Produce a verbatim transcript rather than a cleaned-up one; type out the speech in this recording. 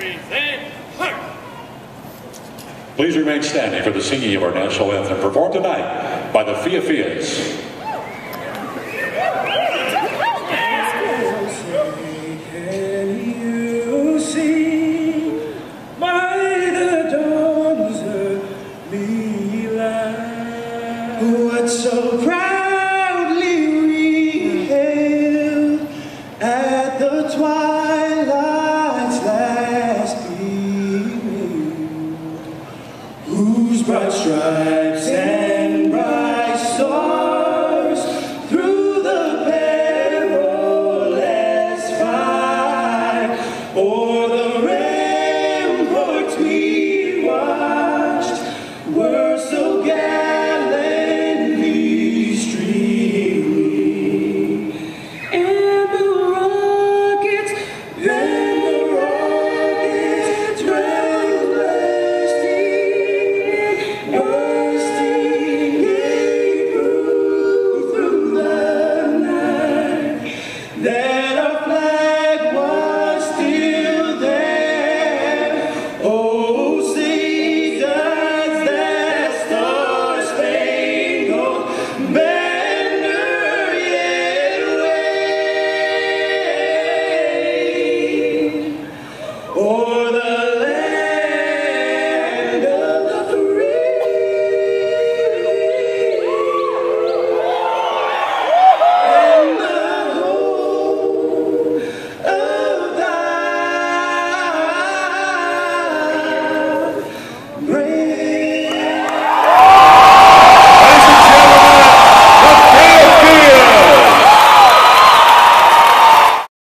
Please remain standing for the singing of our national anthem, performed tonight by the Fia Fias. What so proudly we hailed at the twilight's last gleaming, whose bright stripes and bright stars through the perilous fight o'er the